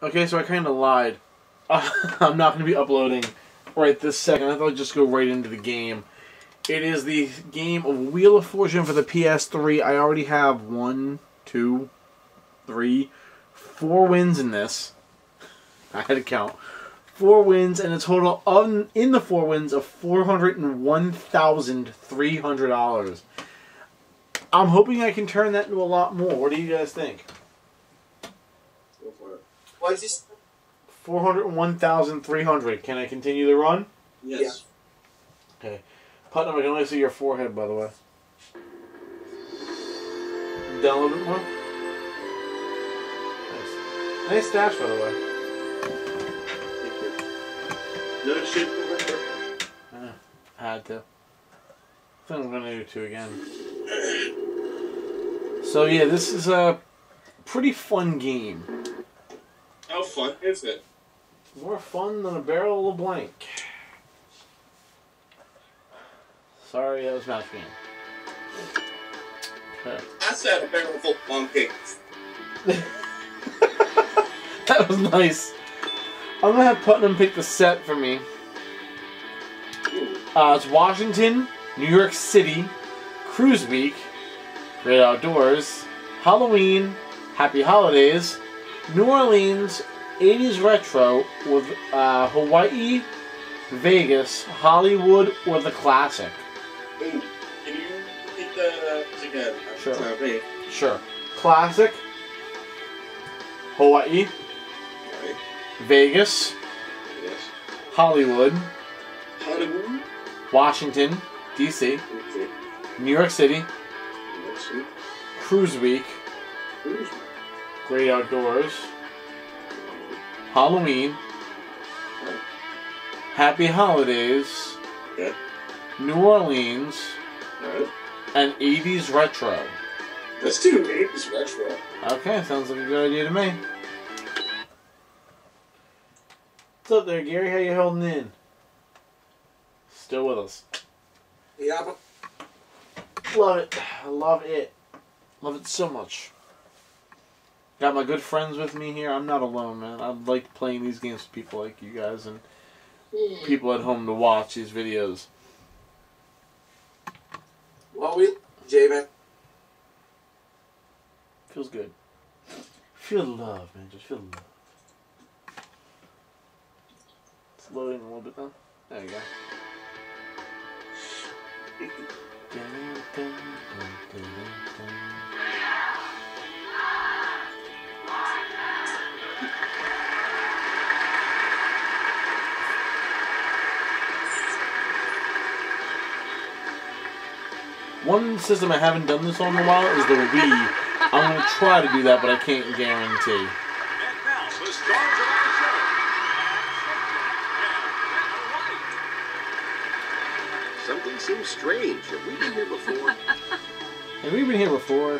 Okay, so I kind of lied. I'm not going to be uploading right this second. I thought I'd just go right into the game. It is the game of Wheel of Fortune for the PS3. I already have 1, 2, 3, 4 wins in this. I had to count. 4 wins and a total in the 4 wins of $401,300. I'm hoping I can turn that into a lot more. What do you guys think? Go for it. Well, it's just 401,300. Can I continue the run? yes. Okay. Putnam, I can only see your forehead, by the way. Down a little bit more. Nice. Nice stash, by the way. Thank you. No shit. I had to. I think I'm gonna do 2 again. So yeah, this is a pretty fun game. How fun is it? More fun than a barrel of blank. Sorry, that was Match Game. Okay. I said a barrel full of pancakes. That was nice. I'm gonna have Putnam pick the set for me. It's Washington, New York City, Cruise Week, Great Outdoors, Halloween, Happy Holidays, New Orleans, 80s Retro with Hawaii, Vegas, Hollywood, or the Classic. Ooh, can you repeat the again? Sure. Sorry. Sure. Classic, Hawaii, Right. Vegas, Yes. Hollywood, Hollywood. Washington, D.C., Okay. New York City, Let's see. Cruise Week, Cruise. Great Outdoors, Halloween, Right. Happy Holidays, Okay. New Orleans, Alright. and 80s Retro. Let's do 80s retro. Okay, sounds like a good idea to me. What's up there, Gary? How you holding in? Still with us. Yeah, but Love it. I love it. Love it so much. Got my good friends with me here. I'm not alone, man. I like playing these games with people like you guys and people at home to watch these videos. well, J-Man. Feels good. Feel the love, man. Just feel the love. It's loading a little bit now. There you go. One system I haven't done this on in a while is the Wii. I'm going to try to do that, but I can't guarantee. And now, the stars of our show. Something seems strange. Have we been here before? Have we been here before?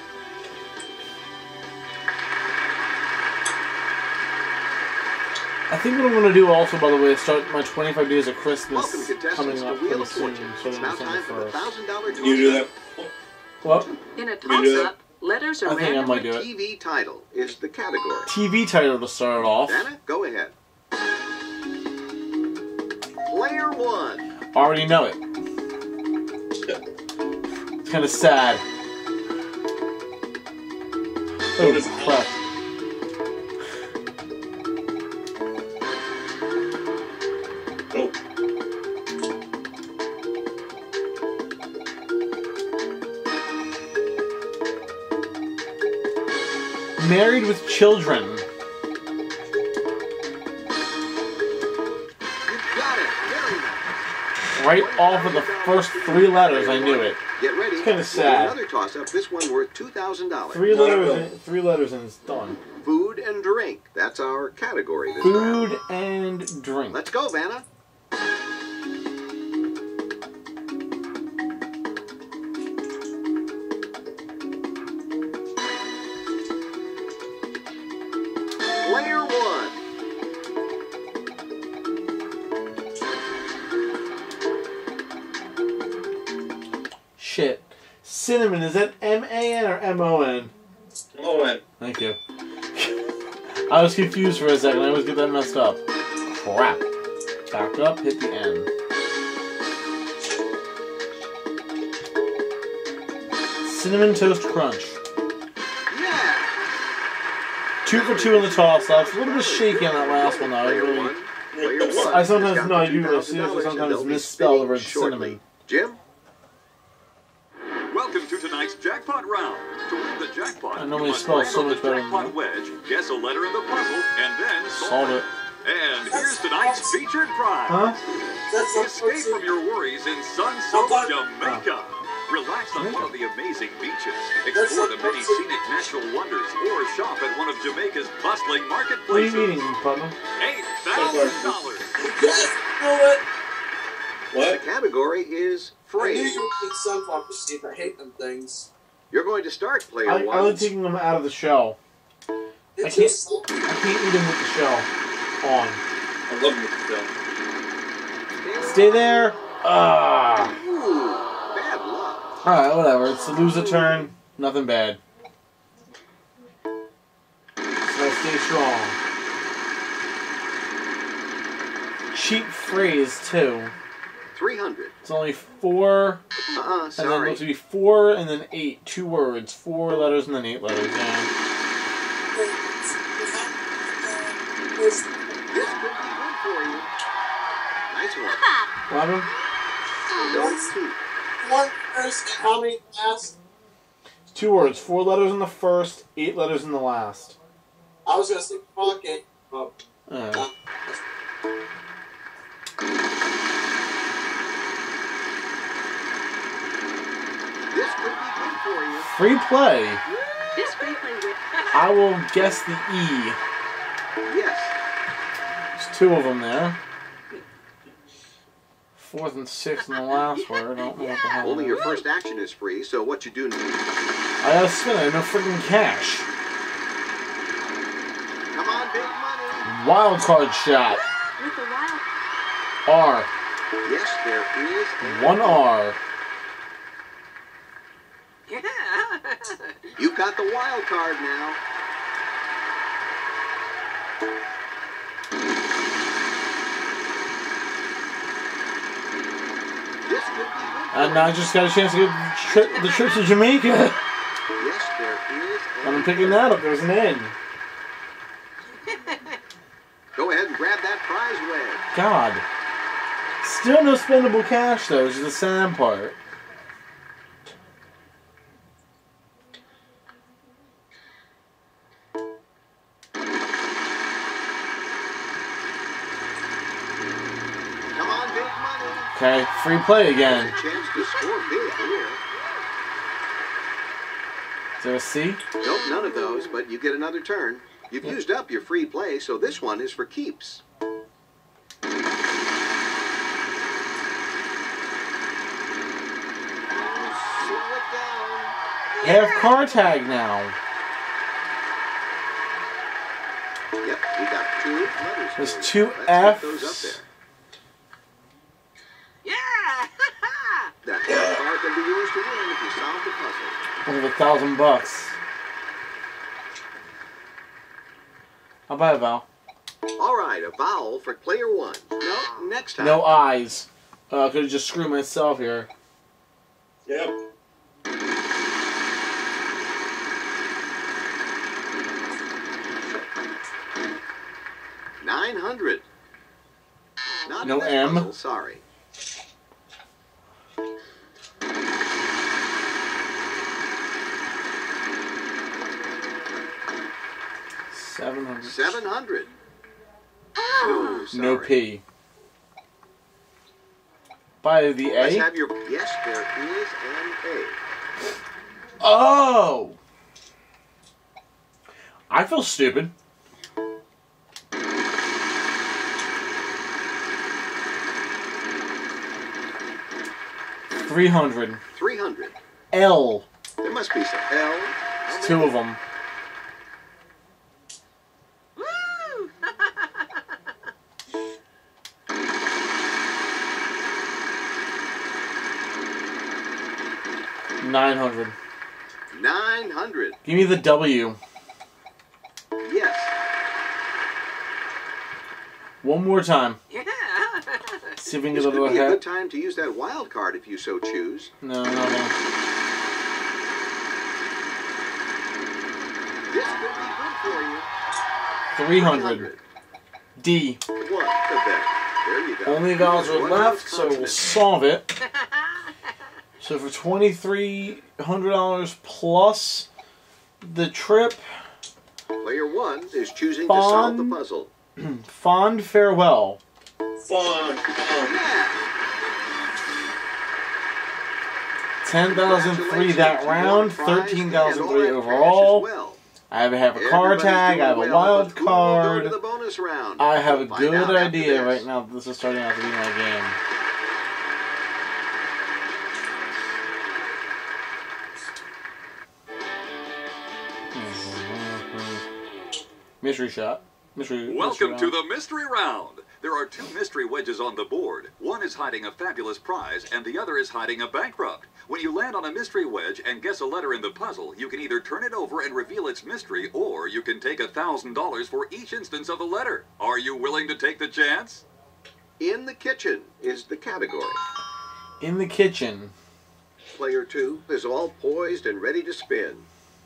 I think what I'm going to do also, by the way, is start my 25 Days of Christmas Welcome, contestants, coming to up Wheel pretty of soon. Fortune. So It's now time for the first. $1,000 toss. Can you do that? What? In a you do toss-up, letters are I think I might do it. TV title is the category. TV title to start it off. Anna, go ahead. Player 1. Already know it. It's kind of sad. Oh, is crap. Nope. Married with Children. You got it. Very nice. Right off of the first 3 letters, I knew it. Get ready. It's kinda We'll do sad. Another toss-up. This one worth $2,000. 3 letters and it's done. Food and drink. That's our category this round. Food and drink. Let's go, Vanna. Player 1. Shit. Cinnamon, is that M-A-N or M-O-N? Oh, man. Thank you. I was confused for a second. I always get that messed up. Crap. Back up, hit the N. Cinnamon Toast Crunch. Yeah. 2 for 2 in the toss-ups. A little bit shaky on that last one, though. I really... I sometimes, no, I do. I seriously sometimes misspell the word cinnamon. Jim? Welcome to tonight's jackpot round. To win the jackpot, I normally you must spell land so on the much better than jackpot that. wedge, guess a letter in the puzzle, and then Solve it. And here's tonight's featured prize. Huh? Escape from your worries in sun-soaked Jamaica. Relax on one of the amazing beaches. Explore the many scenic natural wonders, or shop at one of Jamaica's bustling What are marketplaces. you eating, partner? $8,000. Yes, do it. The What? category is I knew free. you were eating sunflower seeds. I hate them things. You're going to start, player I one. like taking them out of the shell. It's can't- just I can't eat them with the shell on. I love them with the Stay there. Ah. Ooh, bad luck. Alright, whatever. It's a loser turn. Nothing bad. So I stay strong. Cheap phrase, too. 300. It's only 4, and then Sorry. it's to be 4 and then 8. 2 words. 4 letters and then 8 letters. Yeah. This could be good for you. Nice one. What happened? No two. One first, how many last? 2 words. 4 letters in the first, 8 letters in the last. I was gonna say pocket. Oh, Uh, This could be good for you. free play. This replay with I will guess the E. Yes. There's 2 of them there. 4th and 6th in the last word. I don't know what the hell. Only that your is. first action is free, so what you do now? I gotta spin it. I have no freaking cash. Come on, big money. Wild card shot. with the wild. R. Yes, there is. 1 R. You've got the wild card now. This could be good. And now I just got a chance to get the trip to Jamaica. Yes, there is. And I'm picking that up. There's an N. Go ahead and grab that prize wedge. God. Still no spendable cash, though, which is the sad part. Come on, big money. Okay, free play again. There's a chance to score big here. Is there a C? Nope, none of those, but you get another turn. You've used up your free play, so this one is for keeps. Slow it down. Half car tag now. Yep, we got 2 letters. There's here. 2 Let's get those up F's. there. Yeah! That half card can be yours to win if you solve the puzzle. Over $1,000. I'll buy a vowel. All right, a vowel for player 1. No, next time. No I's. I could have just screwed myself here. Yep. $900. Not No in this M. puzzle, sorry. $700. 700. Oh, sorry. No P. By the Let's A? have your. Yes, there is an A. Oh! I feel stupid. $300. 300. L. There must be some L. It's 2 of them. Woo! 900. 900. Give me the W. Yes. One more time. Yeah. See if we can This get a could little be a hat. good time to use that wild card if you so choose. No. This could be good for you. 300. D. One, the bet. There you go. Only vowels are One left, so we'll consonant. solve it. So for $2,300 plus the trip, Player one is choosing to solve the puzzle. fond farewell. Fun. Yeah. 10,003 that round, 13,003 overall. I have a card tag, I have a wild card. I have a good idea right now. This is starting out to be my game. Mystery shot. Welcome to the mystery round. There are two mystery wedges on the board. One is hiding a fabulous prize, and the other is hiding a bankrupt. When you land on a mystery wedge and guess a letter in the puzzle, you can either turn it over and reveal its mystery, or you can take $1,000 for each instance of the letter. Are you willing to take the chance? In the kitchen is the category. In the kitchen. Player two is all poised and ready to spin.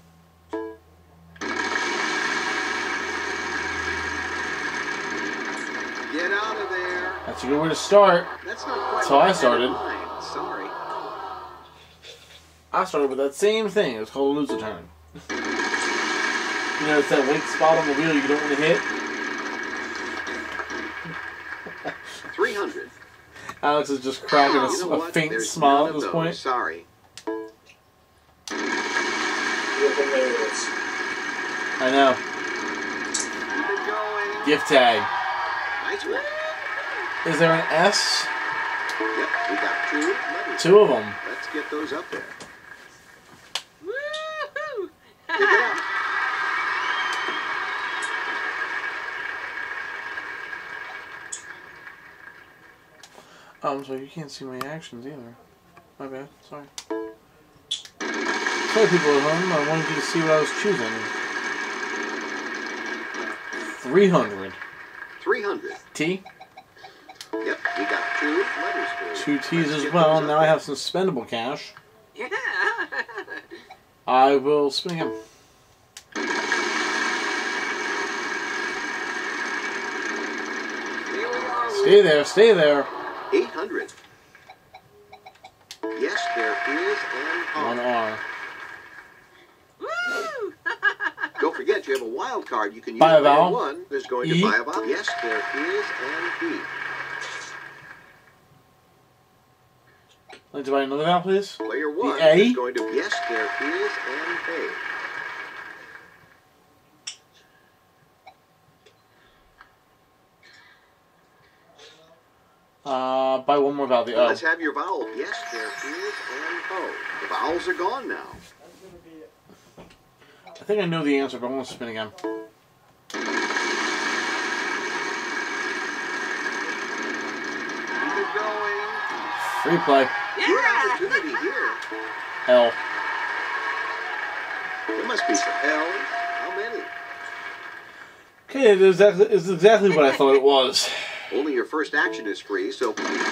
Get out of there. That's a good way to start. That's not quite That's how I what had in started. mind. Sorry. I started with that same thing. It's called a loser turn. You know, it's that weak spot on the wheel you don't want to hit. 300. Alex is just cracking You know a what? faint There's smile none at of this those. point. Sorry. You're hilarious. I know. Keep it going. Gift tag. Nice one. Is there an S? Yep, we got two letters. Two of them. Let's get those up there. Woo-hoo. Pick it up. So you can't see my actions either. My bad. Sorry. Sorry, people at home. I wanted you to see what I was choosing. 300. 300. T. Yep, we got two letters for you. Two T's Let's as get well. those up Now I there. have some spendable cash. Yeah. I will spin again. Here we are. Stay there. Stay there. 800. Yes, there is an One R. R. Woo. Don't forget, you have a wild card you can use. Buy a Player vowel. one is going E. to buy a vowel. Yes, there is an E. Like to buy another vowel, please? Player one A? is going to. Yes, there is an A. Buy one more vowel. The O. Let's have your vowel. Yes, there is an O. The vowels are gone now. I think I know the answer, but I want to spin again. Keep it going. Free play. Good Yeah. opportunity here. L. There must be some L's. How many? Okay, it's exactly what I thought it was. Only your first action is free, so. This could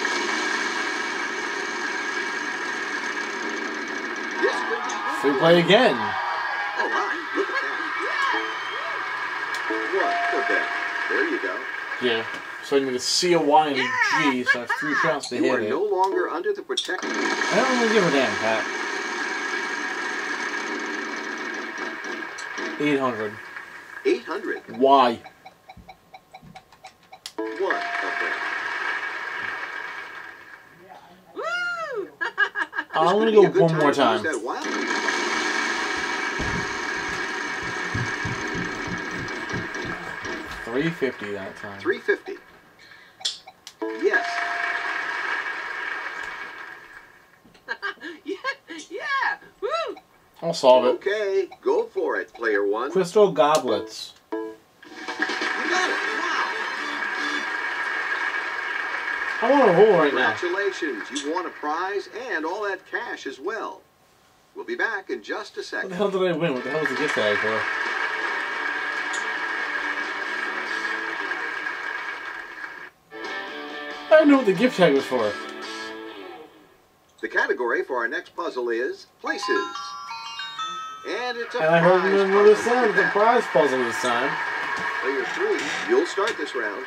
be good. Free play again. Oh, my. Look at that. What the bet? There you go. Yeah. So I need a C, a Y, and a G, so I have 3 shots to You hit are it. no longer under the protection. I don't really give a damn, Pat. 800. 800. Y. What the bet? Woo. I'm going to Could be go a good one more to use time. that wild. 350 that time. 350. Yes. Yeah. Yeah. Woo. I'll solve it. Okay, go for it, player one. Crystal goblets. You got it. Wow. I want a hole right now. Congratulations. You won a prize and all that cash as well. We'll be back in just a What second. the hell did I win? What the hell was the gift tag for? I didn't know what the gift tag was for. The category for our next puzzle is places. And it's a And I heard prize another puzzle. sound of the prize puzzle this time. Player 3, you'll start this round.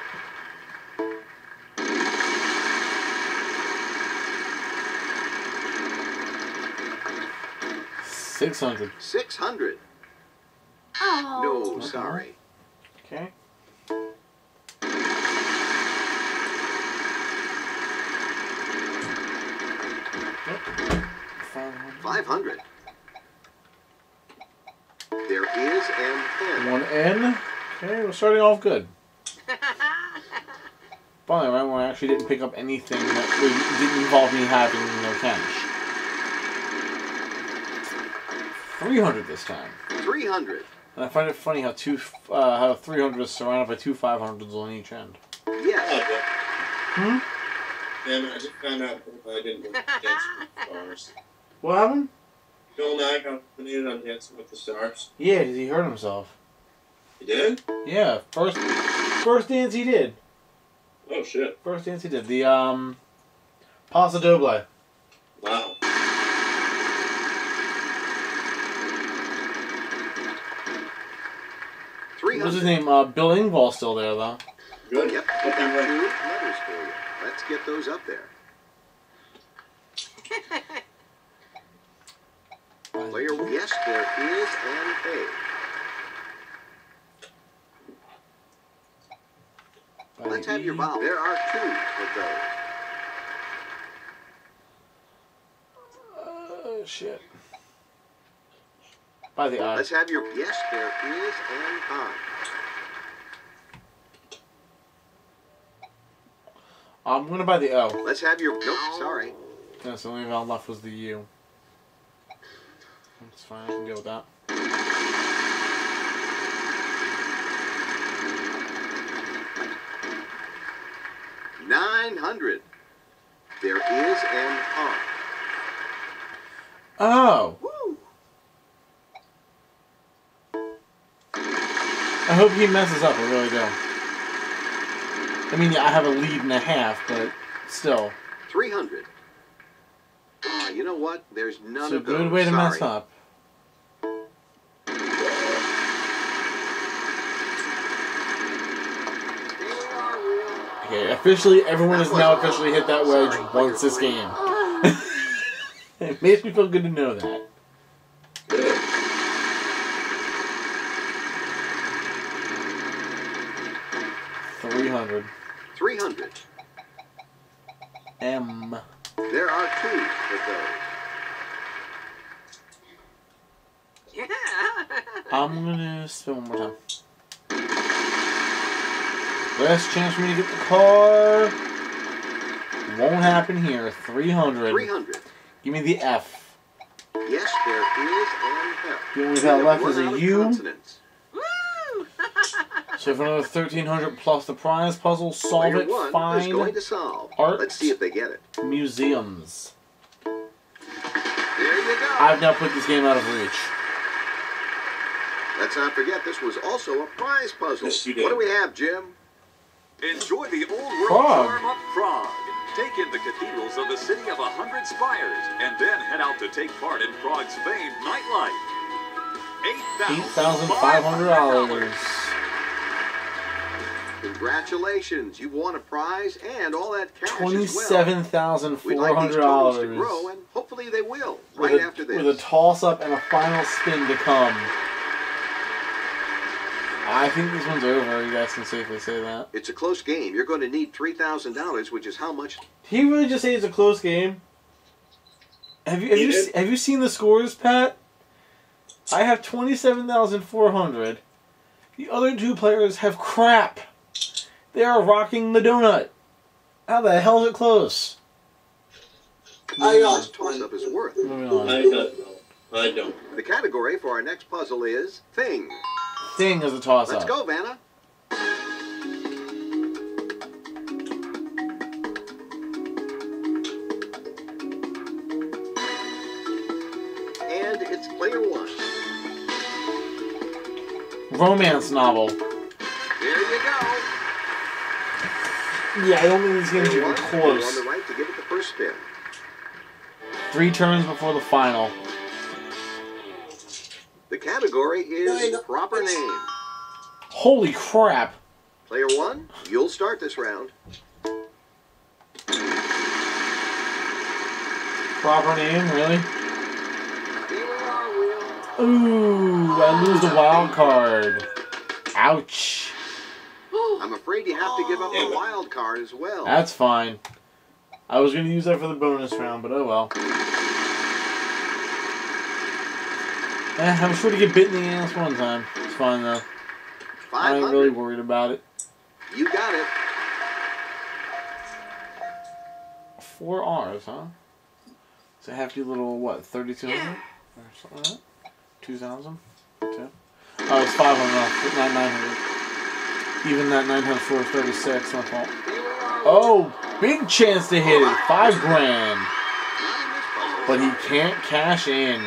$600. 600. Oh. No, sorry. Okay. Yep. 500. There is an N. 1 N. Okay, we're starting off good. Finally, right when I actually didn't pick up anything that didn't involve me having no cash. 300 this time. 300. And I find it funny how how 300 is surrounded by two 500s on each end. Yes. Hmm? Damn it, I just found out I didn't win Dancing with the Stars. What happened? Bill Nye got nominated on Dancing with the Stars. Yeah, because he hurt himself. He did? Yeah, first dance he did. Oh shit. First dance he did. The Paso Doble. Wow. What's his name? Bill Engvall's still there though. Good. Yep, we got 2 letters for you. Let's get those up there. Player, yes, there is an A. Let's have your vowel. There are 2 of those. Shit. By the I. Let's have your, yes, there is an I. I'm gonna buy the O. Let's have your, nope, sorry. Yes, the only vowel left was the U. That's fine, I can deal with that. $900. There is an R. Oh! Woo! I hope he messes up, I really do. I mean, yeah, I have a lead and a half, but still. 300. You know what? There's none It's a of those. good way to sorry. mess up. Okay, officially, everyone has now officially hit that wedge once this game. It makes me feel good to know that. $300. 300. M. There are 2 of those. Yeah. I'm gonna spin one more time. Last chance for me to get the car. Won't happen here. 300. 300. Give me the F. Yes, there is an F. The only thing left is Run out a of U. consonants. Woo! So for another 1,300 plus the prize puzzle, solve Player it, 1 is find going to solve. art. Let's see if they get it. museums. There you go. I've now put this game out of reach. Let's not forget this was also a prize puzzle. Yes, you did. What do we have, Jim? Enjoy the old world Prague. charm of Prague. Take in the cathedrals of the city of 100 spires, and then head out to take part in Prague's famed nightlife. $8,500. Congratulations, you've won a prize and all that cash as well. We'd like these totals to grow, $27,400. and hopefully they will, With right a- after this. With a toss-up and a final spin to come. I think this one's over. You guys can safely say that. It's a close game. You're going to need $3,000, which is how much? He really just say it's a close game. Have you seen the scores, Pat? I have 27,400. The other 2 players have crap. They are rocking the donut. How the hell is it close? This toss-up is worth. Moving on. I don't. The category for our next puzzle is Thing. Thing is a toss-up. Let's go, Vanna. And it's player 1. Romance novel. There you go. Yeah, I don't think this game's Player even 1, you're close. on the right to give it the first spin. 3 turns before the final. The category is proper name. Holy crap! Player 1, you'll start this round. Proper name, really? Here we are, Will. Ooh, I lose the wild card. Ouch. I'm afraid you have to give up the wild card as well. That's fine. I was going to use that for the bonus round, but oh well. I'm sure to get bit in the ass one time. It's fine though. I ain't really worried about it. You got it. 4 R's, huh? It's a hefty little, what, 3,200? Or something like that? 2,000? 2? Oh, it's 500, not 900. Even that 9 times 4 is 36, my fault. Oh, big chance to hit it. 5 grand. But he can't cash in.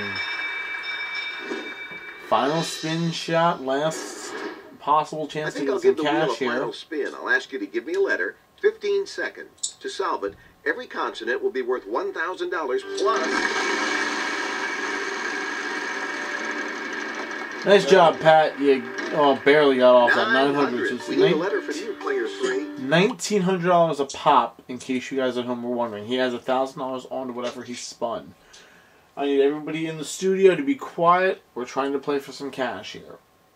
Final spin shot, last possible I chance to think get I'll some give the wheel a cash here. final spin. I'll ask you to give me a letter. 15 seconds. To solve it, every consonant will be worth $1,000 plus. Nice job, Pat. You barely got off that 900. 900. We need a letter from you, player 3. $1,900 a pop, in case you guys at home were wondering. He has $1,000 on to whatever he spun. I need everybody in the studio to be quiet. We're trying to play for some cash here.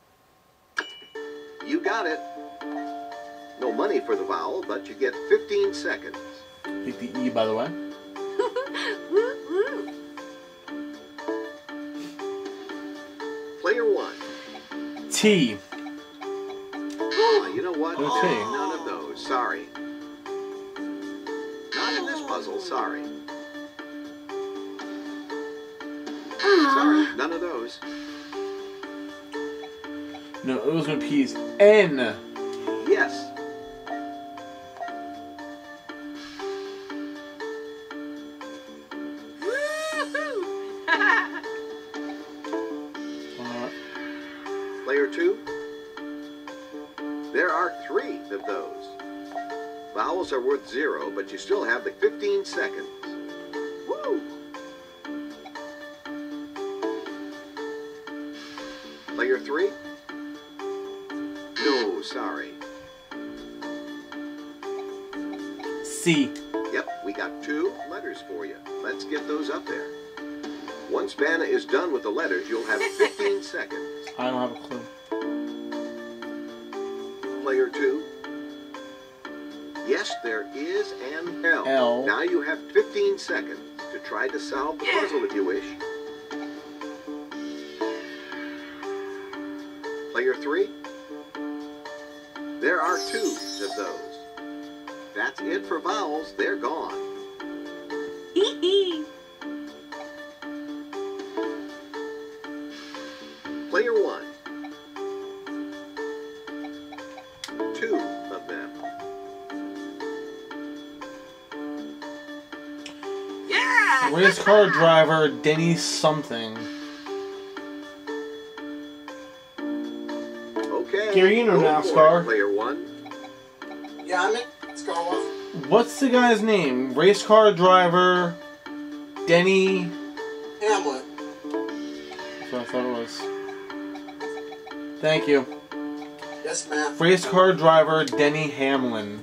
You got it. No money for the vowel, but you get 15 seconds. Take the E, by the way. Woo woo. Player 1. T. You know what? No T. None of those. Sorry. Not in this puzzle. Sorry. Sorry. None of those. No, O's and P's. N. Yes. Player 2. There are 3 of those. Vowels are worth 0, but you still have the 15 seconds. Woo! Player 3. No, sorry. C. Yep, we got 2 letters for you. Let's get those up there. Once Vanna is done with the letters, you'll have 15 seconds. I don't have a clue. Player 2. Yes, there is an L. L. Now you have 15 seconds to try to solve the puzzle if you wish. Player 3. There are 2 of those. That's it for vowels. They're gone. Hee hee. Player 1. 2 of them. Yeah. Race car driver Denny something. Okay. Gary, you know go for NASCAR. it, Player 1. Yeah, I'm in. Let's go off. What's the guy's name? Race car driver Denny. Hamlet. That's what I thought it was. Thank you. Yes, ma'am. Race car driver Denny Hamlin.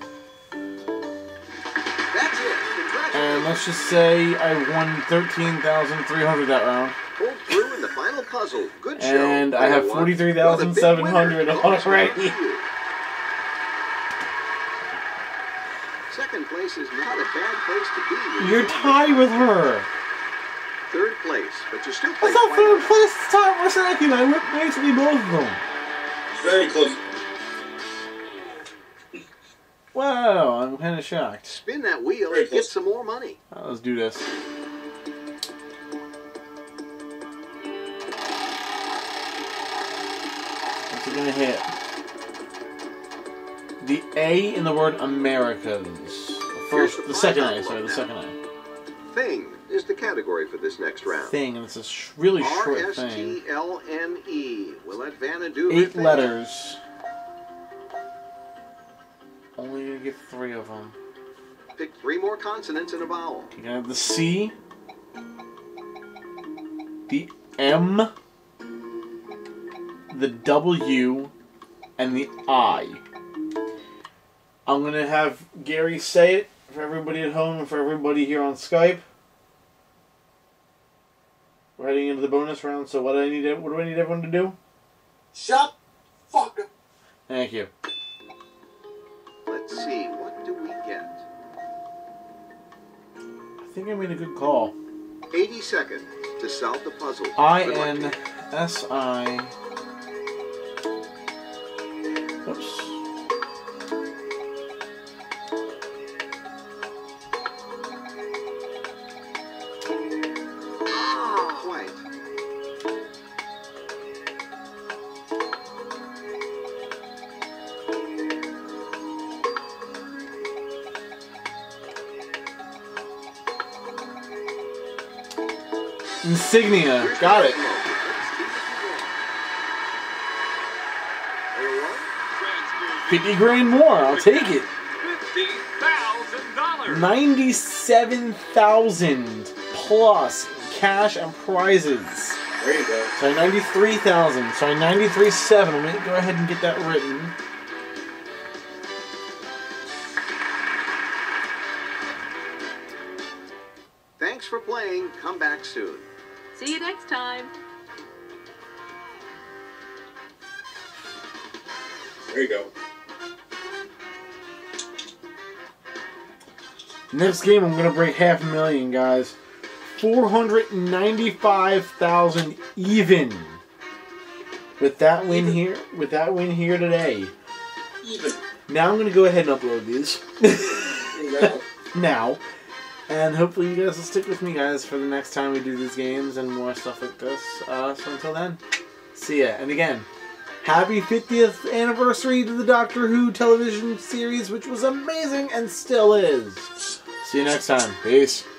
That's it. Congratulations. And let's just say I won 13,300 that round. Pulled through in the final puzzle. Good show. And I have Player 1. 43,700 You're the big winner. already. Second place is not a bad place to be. You're tied with her. Third place, but you still I play thought quite third well. place is tied for second. I went basically both of them. Very close. Wow, I'm kind of shocked. Spin that wheel Very and get close. some more money. Let's do this. What's it gonna hit? The A in the word Americas. The second A, sorry, the second A. Thing is the category for this next round. Thing, and it's a really short thing. R-S-T-L-N-E. Will let Vanna do her 8 thing? letters. Only get 3 of them. Pick 3 more consonants and a vowel. You can have the C, the M, the W, and the I. I'm going to have Gary say it for everybody at home and for everybody here on Skype. We're heading into the bonus round, so what do I need everyone to do? Shut fuck up. Thank you. Let's see, what do we get? I think I made a good call. 80 seconds to solve the puzzle. I-N-S-I... Oops. Quiet. Insignia. Got it. $50,000 more. I'll take it. $50,000. 97,000 plus cash and prizes. There you go. So 93,000. So 93.7. I'm gonna go ahead and get that written. Thanks for playing. Come back soon. See you next time. There you go. Next game, I'm gonna break 500,000, guys. 495,000 even. With that win here. With that win here today. Even. Now I'm gonna go ahead and upload these. There you go. Now. And hopefully you guys will stick with me, guys, for the next time we do these games and more stuff like this. So until then, see ya. And again, happy 50th anniversary to the Doctor Who television series, which was amazing and still is. See you next time. Peace.